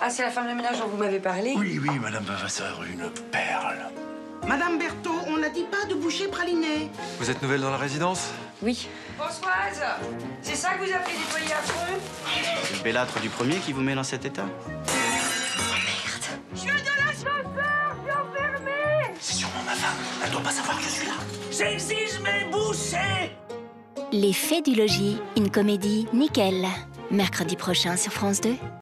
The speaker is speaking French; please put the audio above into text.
Ah, c'est la femme de ménage dont vous m'avez parlé? Oui, oui, Madame Vavasseur, une perle. Madame Berthaud, on n'a dit pas de boucher praliné. Vous êtes nouvelle dans la résidence? Oui. Françoise, c'est ça que vous appelez nettoyer à fond? C'est le bellâtre du premier qui vous met dans cet état. Je suis de l'ascenseur, je suis enfermée! C'est sûrement ma femme. Elle doit pas savoir que je suis là. J'exige mes bouchées! Les Faits du logis, une comédie nickel. Mercredi prochain sur France 2.